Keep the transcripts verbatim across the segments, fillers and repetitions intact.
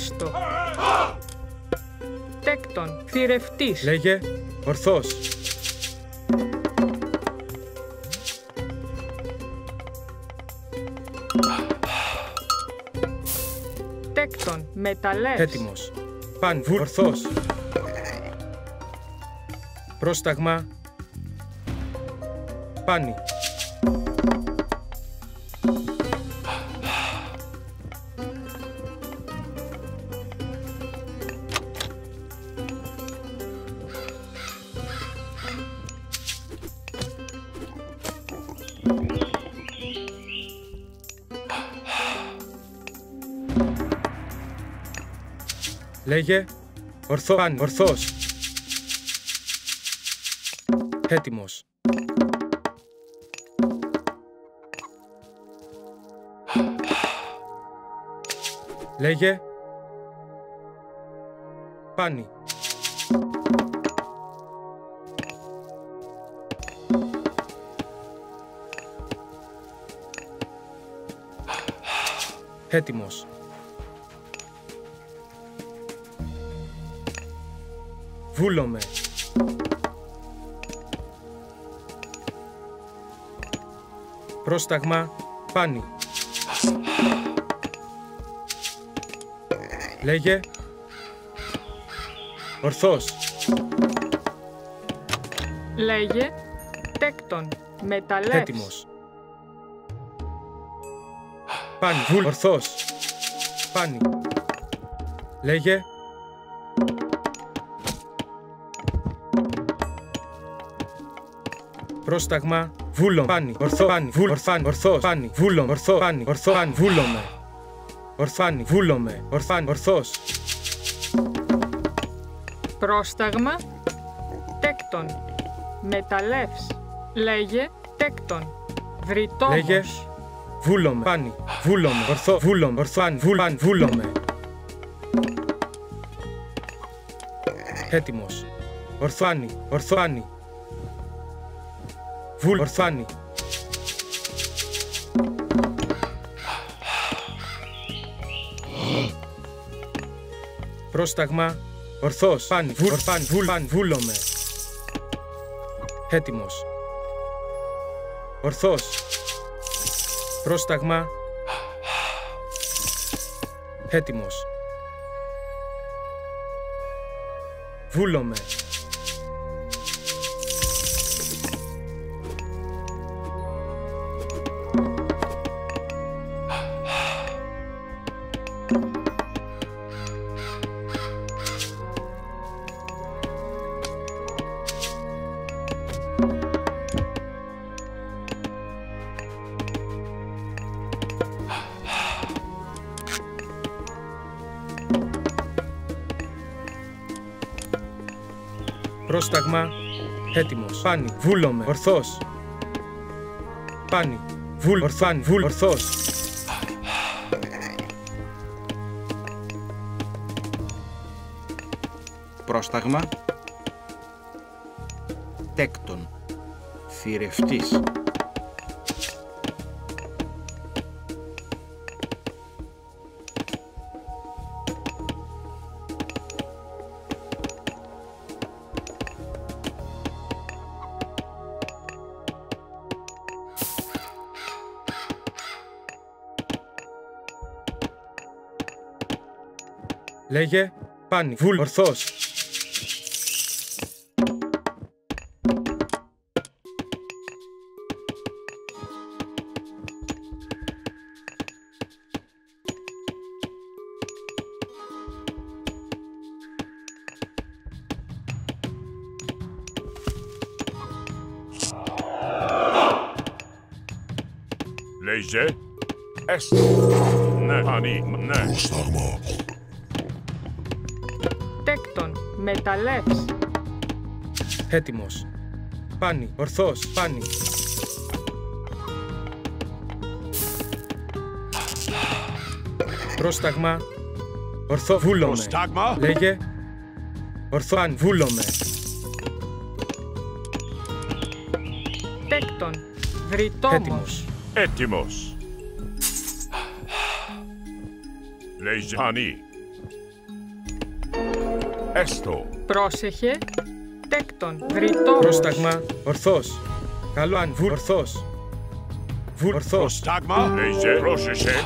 έστω. Τέκτον, θηρευτής. Λέγε, ορθός. Τέκτον, μεταλλεύς. Έτοιμος. Παν, βου, ορθός. Πρόσταγμα. Πάνι. Λέγε, ορθό, παν, ορθός. Έτοιμος. Λέγε, πάνι. Έτοιμος. Βούλομαι. Πρόσταγμα, πάνι. Λέγε, ορθός. Λέγε, τέκτον, μεταλλεύς. Έτοιμος. Πάνι, βουλ, ορθός. Πάνι. Λέγε, πρόσταγμα, βούλο, πάνι, ορθό, πάνι, βουλ, ορθάνι, ορθός, πάνι, βούλο, ορθό, πάνι, ορθό, πάνι, βούλομαι. Ορθάνι, βούλομαι, ορθάνι, ορθός. Πρόσταγμα, τέκτον, μεταλλεύς. Λέγε, τέκτον, βρυτόμος. Λέγε, βούλομαι, πάνι, βούλομαι, ορθό, βούλομαι, ορθάνι, βουλ, πάνι, βούλομαι. Έτοιμος. Ορθάνι, ορθάνι. Βουλ, ορθάνι. Πρόσταγμα, ορθός, πάνι, βουλ, ορθάνι, βουλ, πάνι, βούλομαι. Έτοιμος. Ορθός. Πρόσταγμα. Έτοιμος. Βούλομαι. Πρόσταγμα, έτοιμος. Πάνι, βούλομαι, ορθός. Πάνι, βουλ, ορθάνι, βουλ, ορθός. Πρόσταγμα, τέκτον, θηρευτής. Λέγε, πάνι, βουλ, ορθός. Λέγε, έστω. Ναι, πάνι, ναι. Πρόσταγμα. Τέκτον, μεταλλεύς. Έτοιμος. Πάνι, ορθός, πάνι. Πρόσταγμα, ορθό, βούλομαι. Πρόσταγμα. Λέγε, ορθό, αν, βούλομαι. Τέκτον, βρυτόμος. Έτοιμος. Έτοιμος. Λέγε, πάνι. Έστω. Πρόσεχε. Τέκτον. Βρυτόμος. Πρόσταγμα. Ορθός. Καλό αν. Βου. Ορθός. Βου. Ορθός. Πρόσταγμα. Λέγε. Πρόσεχε.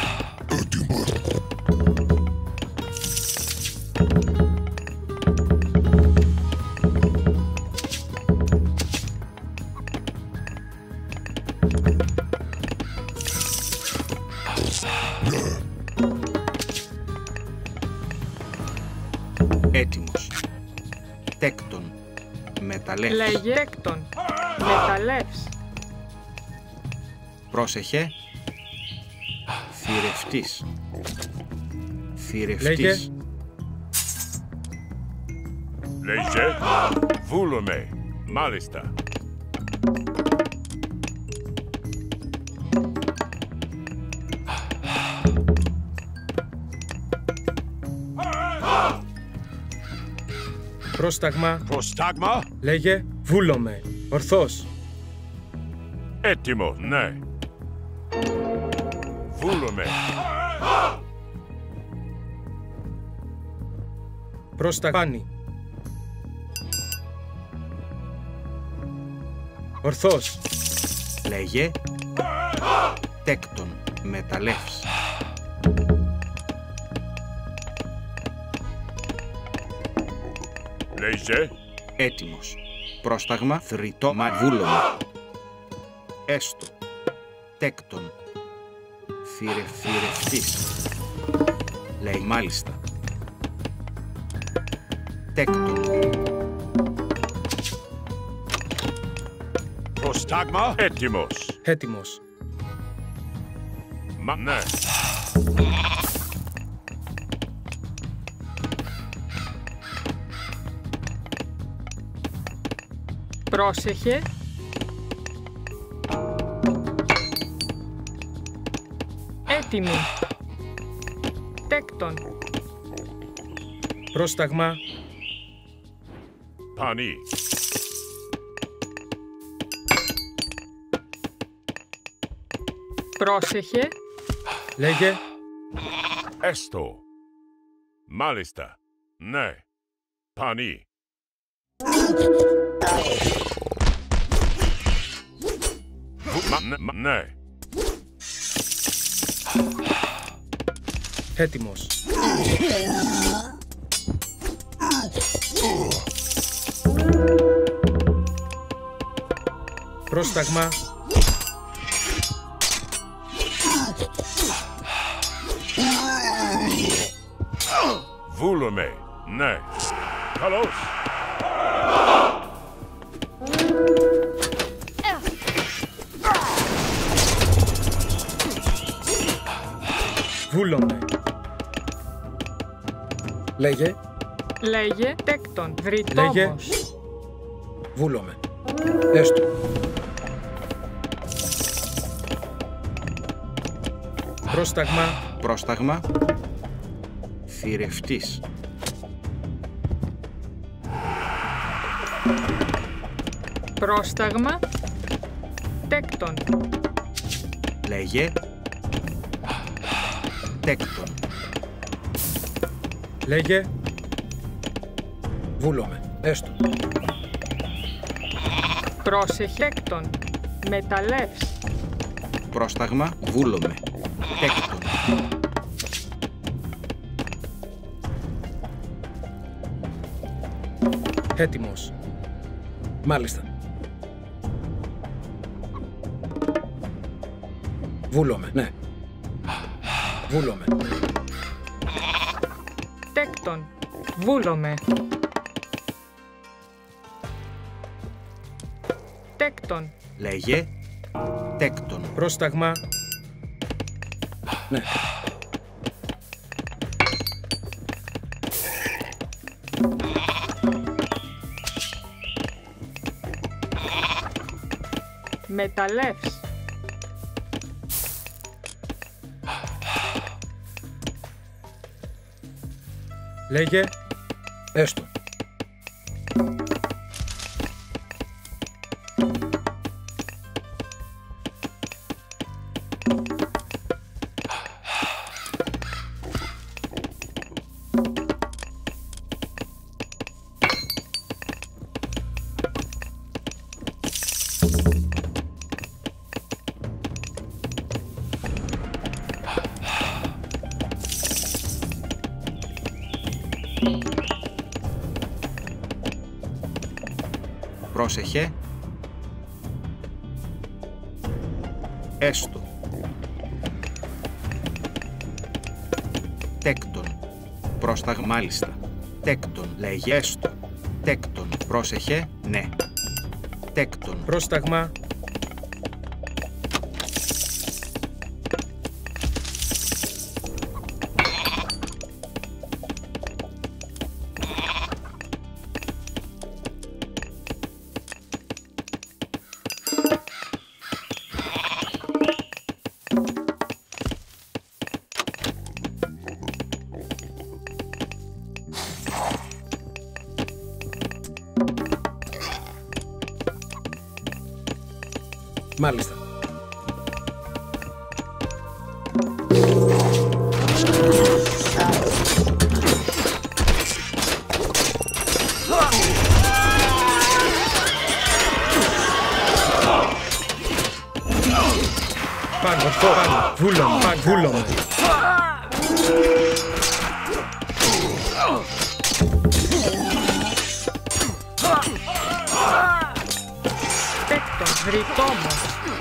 Έτοιμος. Τέκτον. Μεταλλεύς. Λέγε. Τέκτον. Μεταλλεύς. Πρόσεχε. Θηρευτής. Λέγε. Θηρευτής. Λέγε. Βούλομαι. Μάλιστα. Πρόσταγμα. Πρόσταγμα. Λέγε. Βούλομαι. Ορθός. Έτοιμο. Ναι. Βούλομαι. Πρόσταγμα. Πάνι. Ορθός. Λέγε. Τέκτον. Μεταλλεύς. Λέγε. Έτοιμος. Πρόσταγμα. Θρητό. Μα. Βούλομαι. Έστω. Τέκτον. Θηρε, θηρευτής. Λέει μάλιστα. Τέκτον. Πρόσταγμα. Έτοιμος. Έτοιμος. Μα. Ναι. Πρόσεχε. Έτοιμη. Τέκτον. Πρόσταγμα. Πανί. Πρόσεχε. Λέγε. Έστω. Μάλιστα. Ναι. Πανί. Βου- Μα, ναι, μα, ναι. Έτοιμος. Πρόσταγμα. Βούλομαι. Ναι. Καλώς. Βούλομαι. Λέγε. Λέγε. Τέκτον. Βρυτόμος. Βούλομαι. Έστω. Πρόσταγμα. Πρόσταγμα. Θηρευτής. Πρόσταγμα. Τέκτον. Λέγε. Τέκτον. Λέγε. Βούλομαι. Έστω. Πρόσεχε. Τέκτον. Μεταλλεύς. Πρόσταγμα. Βούλομαι. Τέκτον. Έτοιμος. Μάλιστα. Βούλομαι. Ναι. Βούλομαι. Τέκτον. Βούλομαι. Τέκτον. Λέγε. Τέκτον. Πρόσταγμα. Ναι. Μεταλλεύς. Λέγε. Έστω. Πρόσεχε. Έστω. Τέκτον. Πρόσταγμα. Μάλιστα. Τέκτον. Λέγε. Έστω. Τέκτον. Πρόσεχε. Ναι. Τέκτον. Πρόσταγμα. Μάλιστα. Πάνω, ορθό, πάνω, βούλωμα, πάνω, βούλωμα. Τέκτον, ρητόμος.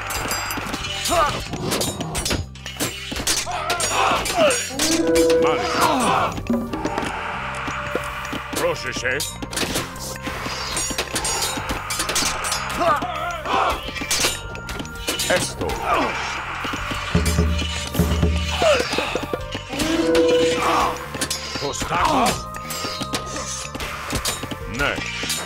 Μάλιστα. Πρόσεχε. Έστω. Προστάγμα. Ναι.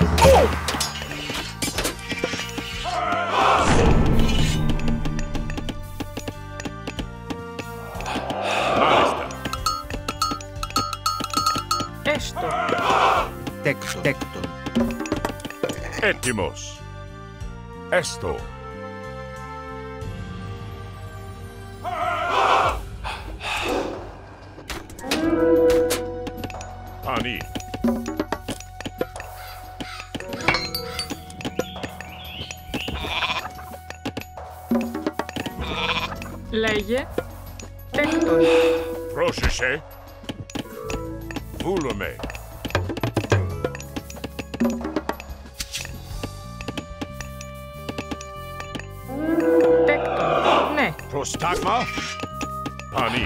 Έστω. Τέκτον. Τέκτον. Έτοιμος. Έστω. Πανί. Λέγε. Τέκτον. Πρόσεχε. Βούλομαι. Τέκτον. Ναι. Προστάγμα. Πανί.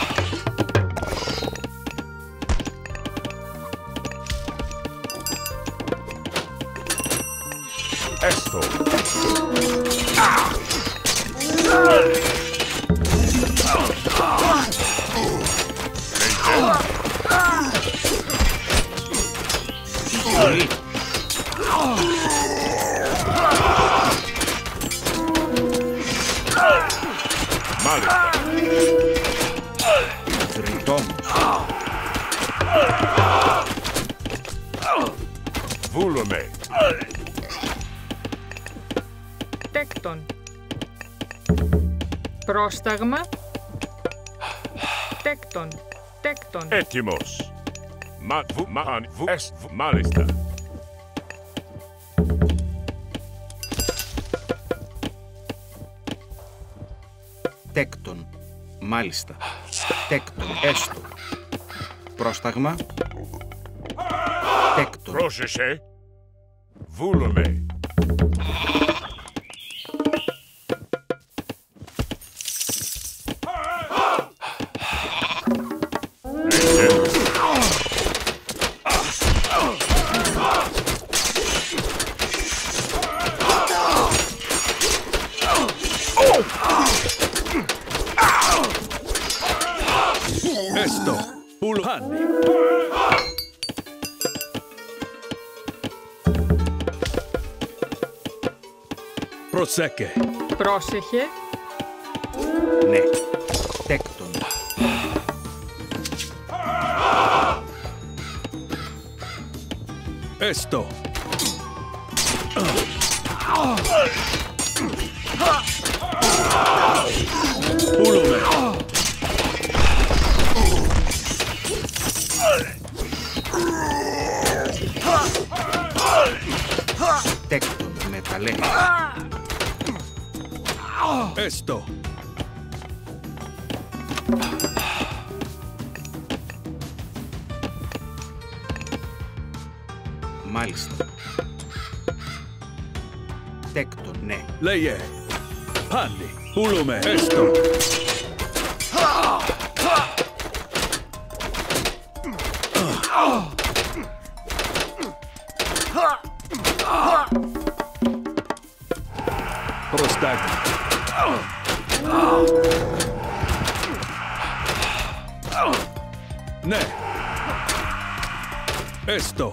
Έστω. Πολύ. Μάλιστα. Ρητόμος. Βούλομαι. Τέκτον. Πρόσταγμα. Τέκτον. Τέκτον. Έτοιμος. Μα, βου, μα, αν, βου, εσ, βου, μάλιστα. Τέκτον. Μάλιστα. Τέκτον. Έστω. Πρόσταγμα. Τέκτον. Πρόσεχε. Βούλομαι. Έστω. Πουλουπάνι. Προσέκε. Πρόσεχε. Ναι. Τέκτον. Έστω. Πούλουμε. Τέκτον. Μεταλλέ. Έστω. Μάλιστα. Τέκτον, ναι. Λέγε. Πάνι. Πούλουμε. Έστω. Προστάγμα. Ναι. Έστω.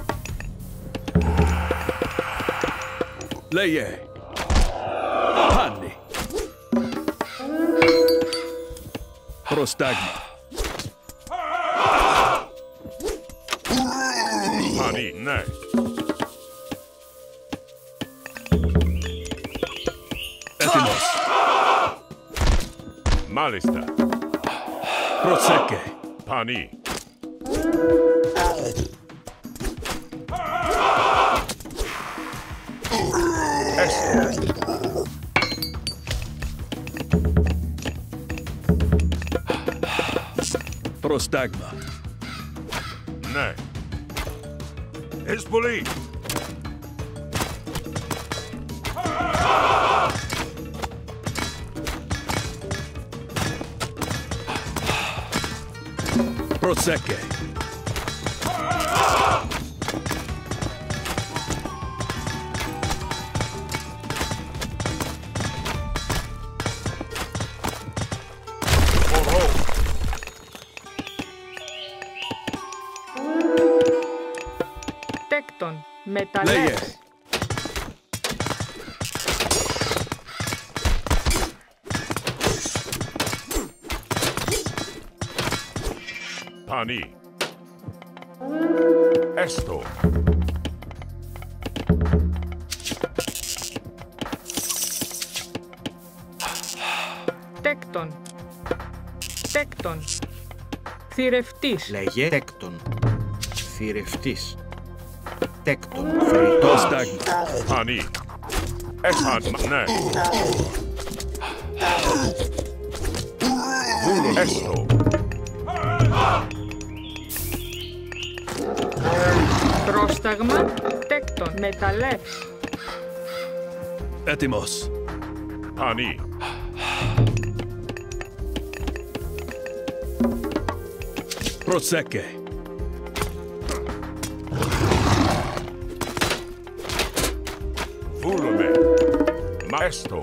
Λέγε. Πάνι. Προστάγμα. Πάνι, ναι. Έτοιμος. Μάλιστα. Προσέκε. Πάνι. Έστω. Προστάγμα. Ναι. Εισβολή. Προσέκε. Τέκτον. Λέγε. Μεταλλεύς. Πάνι. Έστω. Τέκτον. Τέκτον. Θηρευτής. Λέγε. Τέκτον. Θηρευτής. Τέκτον. Φρυτός. Προστάγμα. Πάνι. Έστω. Ναι. Έστω. Πρόσταγμα. Τέκτον. Μεταλλεύς. Έτοιμος. Πάνι. Προσέκε. Βούλουμε. Μα έστω.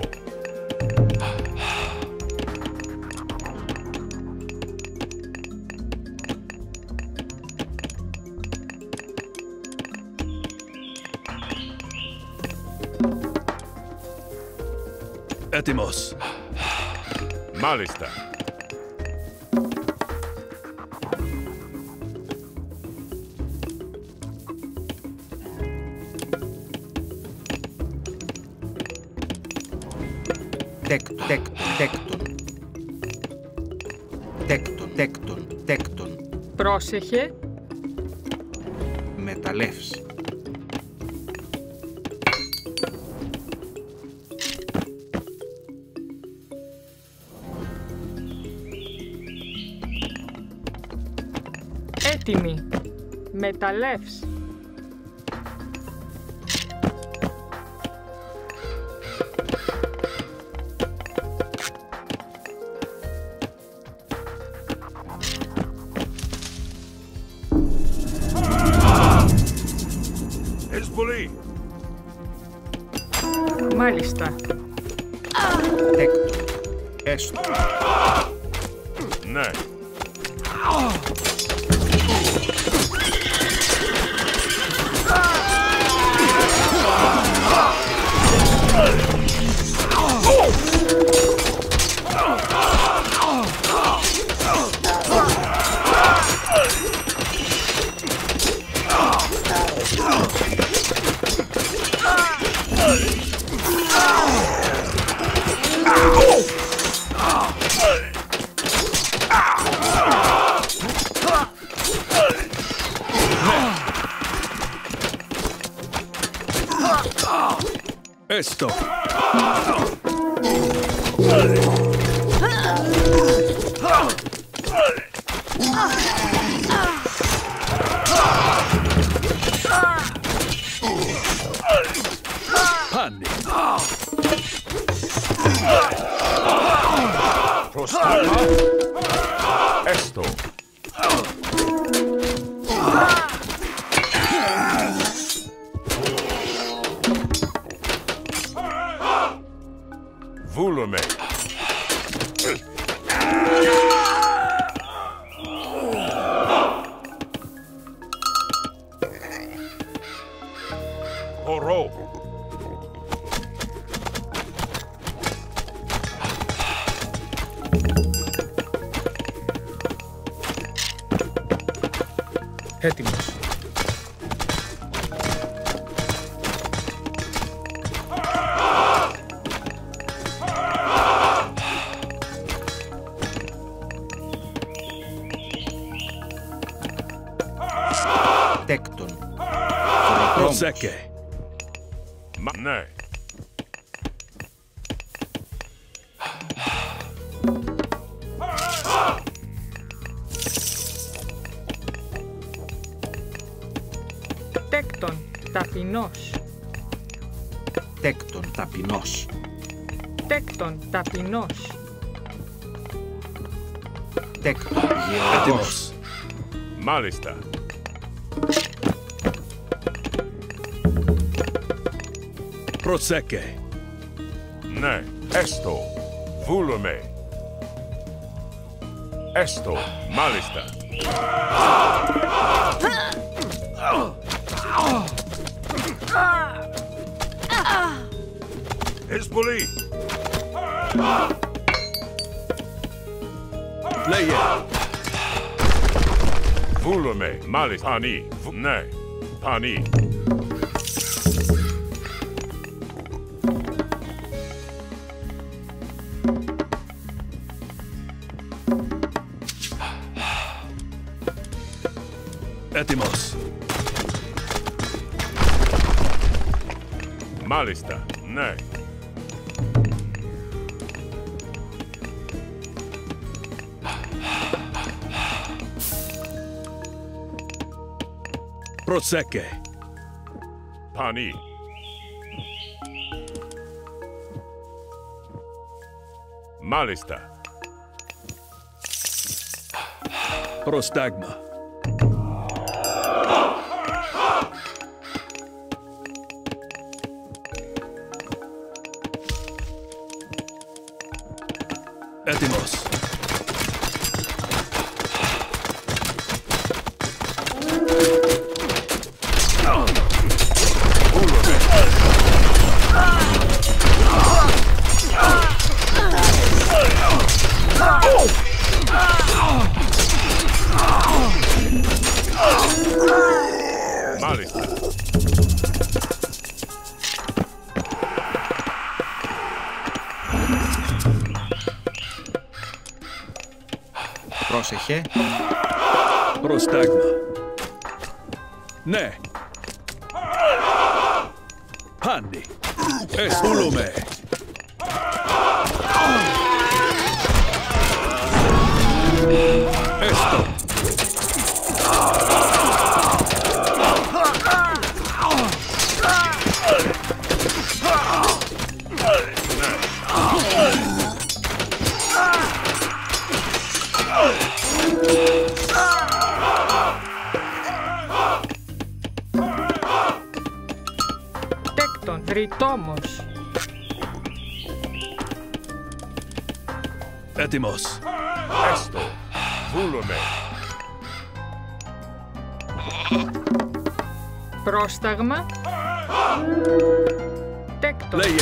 Έτοιμος. Μάλιστα. Τέκτον. Τέκτον. Τέκτον. Τέκτον. Τέκτον. Τέκτον. Πρόσεχε. Μεταλλεύς. Έτοιμη. Μεταλλεύς. Εισβολή. Μάλιστα. Τέκτον. Έστω. Ναι. Έστω. Πάνι. Esto. Vúlome. Oro. Έτοιμος. Τέκτον. Προσέκε. Μα, ναι. Τέκτον, ταπεινός. Τέκτον. Ταπεινός. Τέκτον, ταπεινός. Τέκτον. Γεωργός. Έτοιμος. Μάλιστα. Προσέκε. Ναι. Esto. Βούλομαι. Esto. Μάλιστα. Εσπολή. Λέγε. Βούλομαι. Μάλιστα. Πανί. Βου- Ναι. Πανί. Έτοιμος. Μάλιστα. Ναι. Προσέκε. Πανί. Μάλιστα. Προστάγμα. Έτοιμος. Μάλιστα. Πρόσεχε. Προστάγμα. Ναι. Πάνι. Εσπούλουμε. Έστω. Τέκτον, ρητόμος. Έτοιμος. Esto. Βούλομαι. Πρόσταγμα. Τέκτον, Λέγε.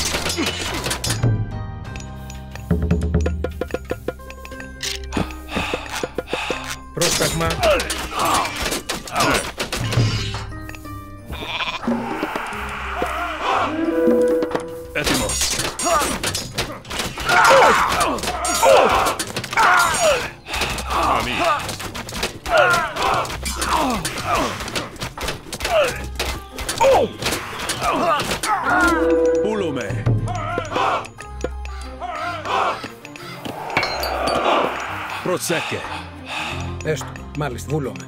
Πρόσταγμα. Έτοιμος. Πανί. Πούλουμε. Προσέκε. Έστω. Μάλιστα. Βούλομαι.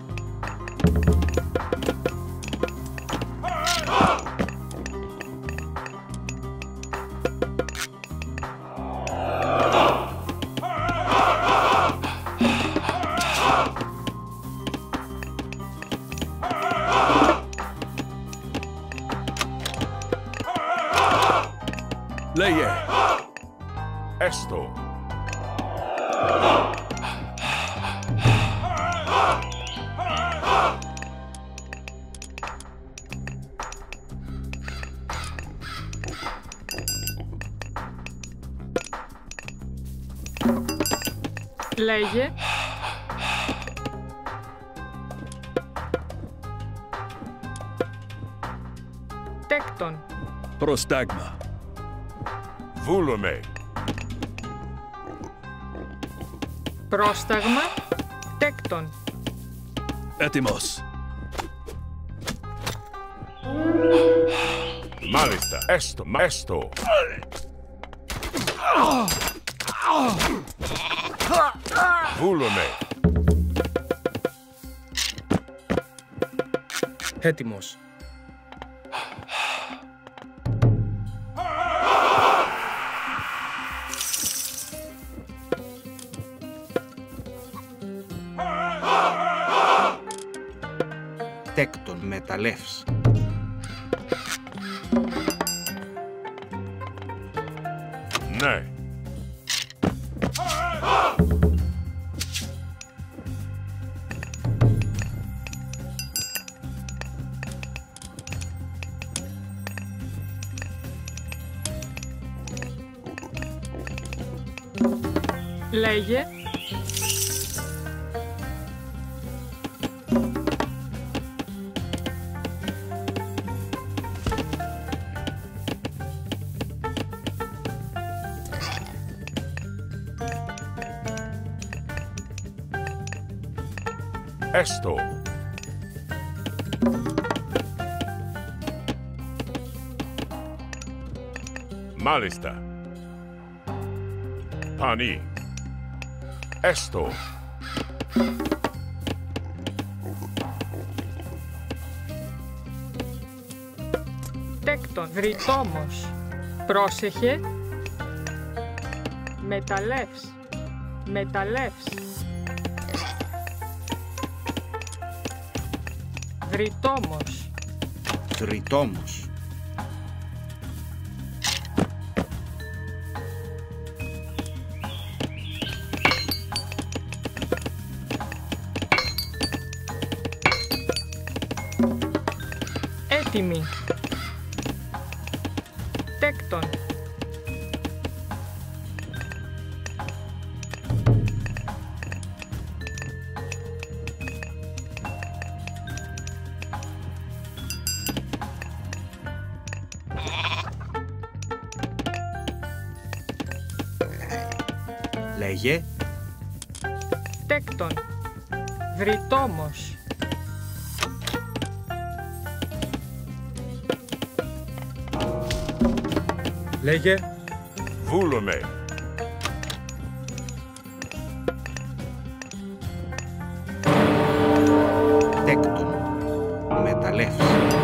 Λέγε. Έστω. Λέγε. Τέκτον. Πρόσταγμα. Βούλομαι. Πρόσταγμα. Τέκτον. Έτοιμος. Μάλιστα. Έστω. Μα έστω. Βούλομαι. Έτοιμος. Τέκτον μεταλλεύς. Ναι. Λέγε. Έστω. Μάλιστα. Πανί. Έστω. Τέκτον. Δρυτόμος. Πρόσεχε. Μεταλλεύς. Μεταλλεύς. Δρυτόμος. Τριτόμος. Έτοιμη. Τέκτον. Λέγε. Τέκτον. Δρυτόμος. Λέγε. Βούλομαι. Τέκτον μεταλλεύς.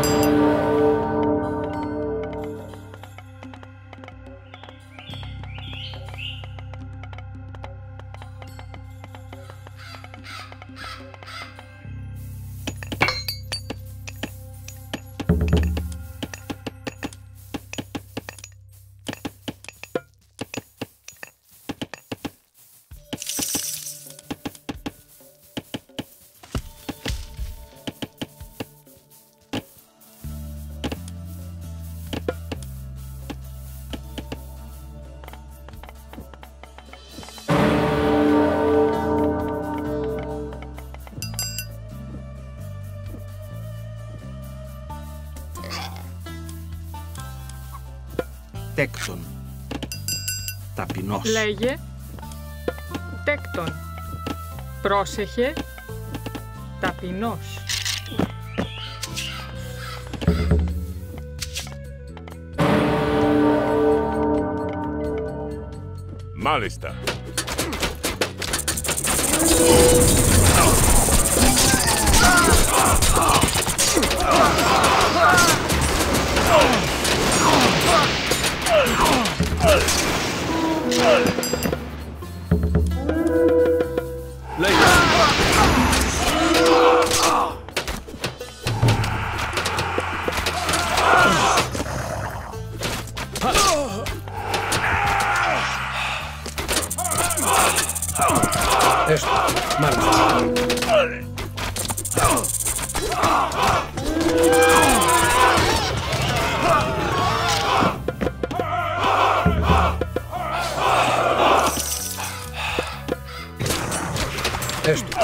Τέκτον ταπεινός. Λέγε. Τέκτον. Πρόσεχε. Ταπεινός. Μάλιστα. Έστω. Μάλιστα. Έστω.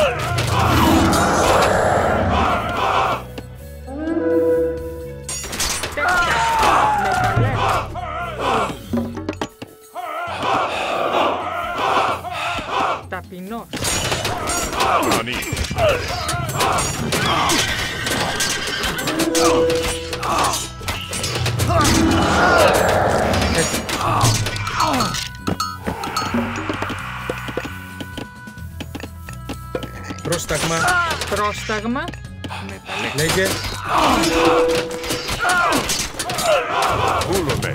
Ταπεινός. Ανή. Πρόσταγμα. Πρόσταγμα. Λέγε. Βούλομαι.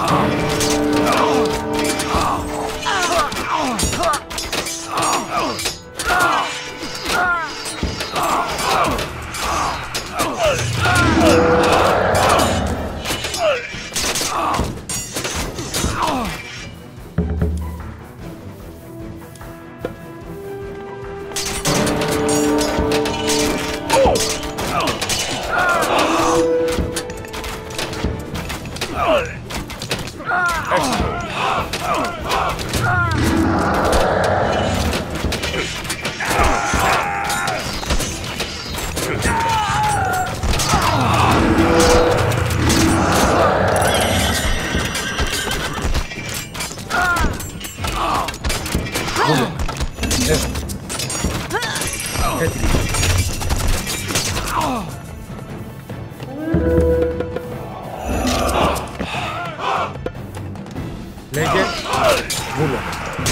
Έστω. Έτοιμο. Λέγε. Βούλομαι.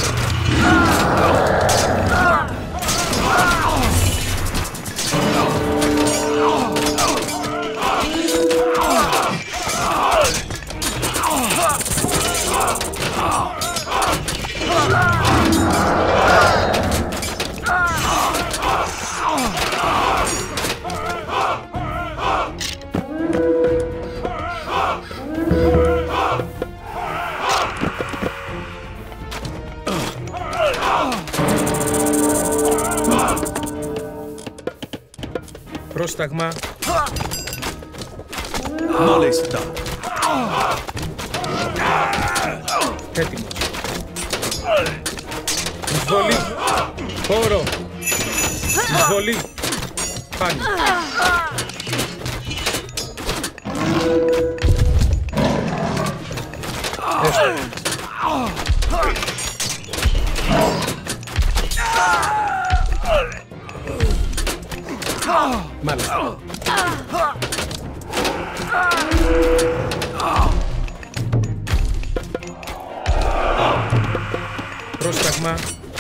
Πρόσταγμα. Μάλιστα. Έτοιμος. Εισβολή. Χώρο. Εισβολή. Πάνι. Έστω. Μάλιστα. Πρόσταγμα.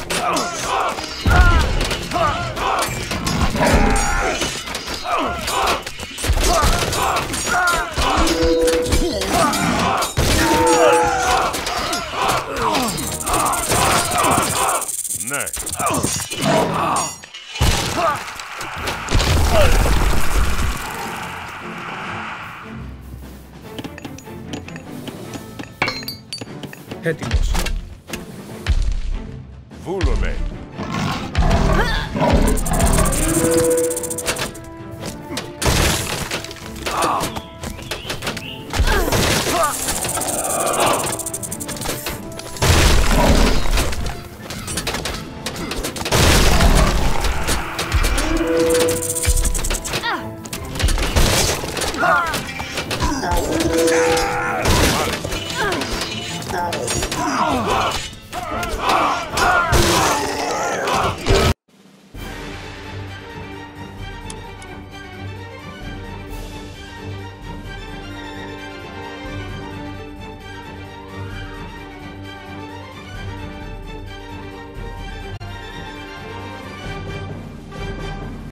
Ναι. Έτοιμος. Βούλομαι. Ah!